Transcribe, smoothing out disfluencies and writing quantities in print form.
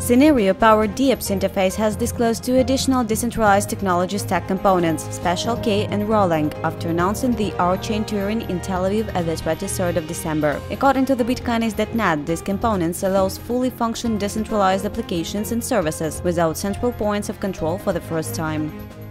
Synereo-powered dApps interface has disclosed two additional decentralized technology stack components, Special K and Rholang, after announcing the Rchain turing in Tel-Aviv at the 23rd of December. According to the Bitcoinist.net, these components allows fully functioning decentralized applications and services without central points of control for the first time.